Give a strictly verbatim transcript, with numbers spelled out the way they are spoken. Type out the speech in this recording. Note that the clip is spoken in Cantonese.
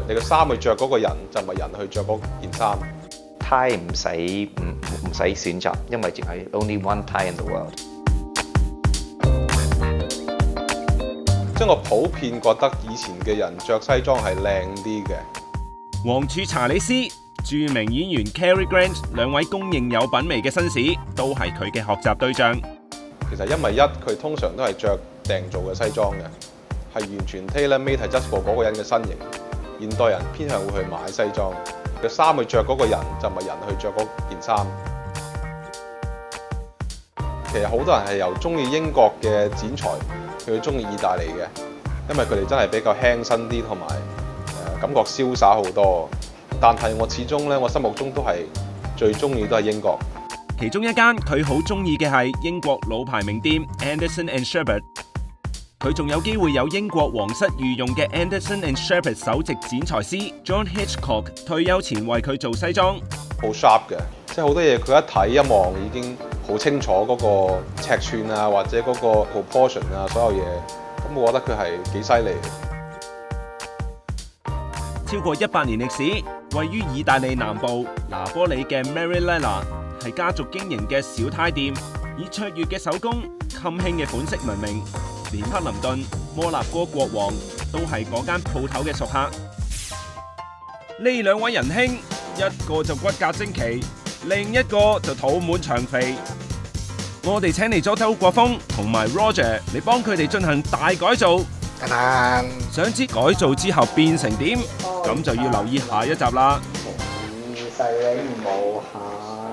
你個衫去着嗰個人，就唔係人去着嗰件衫。 呔唔使唔唔使選擇，因為淨係 only one tie in the world。 即係我普遍覺得以前嘅人着西裝係靚啲嘅。 王儲查理斯、著名演員 Cary Grant 兩位公認有品味嘅紳士，都係佢嘅學習對象。 其實因為一佢通常都係着訂做嘅西裝嘅，係完全 tailor-made 係 just for 嗰個人嘅身形。現代人偏向會去買西裝，個衫去着嗰個人，就唔係人去着嗰件衫。其實好多人係由中意英國嘅剪裁，佢中意意大利嘅，因為佢哋真係比較輕身啲，同埋誒感覺瀟灑好多。但係我始終咧，我心目中都係最中意都係英國。 其中一間佢好中意嘅係英國老牌名店 Anderson and Shepherd。佢仲有機會有英國皇室御用嘅 Anderson and Shepherd 首席剪裁師 John Hitchcock 退休前為佢做西裝。 好 sharp 嘅，即係好多嘢佢一睇一望已經好清楚嗰個尺寸啊，或者嗰個 proportion 啊，所有嘢。咁我覺得佢係幾犀利。 超過一百年歷史，位於意大利南部拿波里嘅 Marilena 係家族經營嘅小呔店，以卓越嘅手工、襟輕嘅款式聞名。連克林頓、摩納哥國王都係嗰間鋪頭嘅熟客。呢兩位仁兄，一個就骨骼精奇，另一個就肚滿腸肥。我哋請嚟咗周國峰同埋 Roger 嚟幫佢哋進行大改造。想知改造之後變成點，咁就要留意下一集啦。 細你唔好下。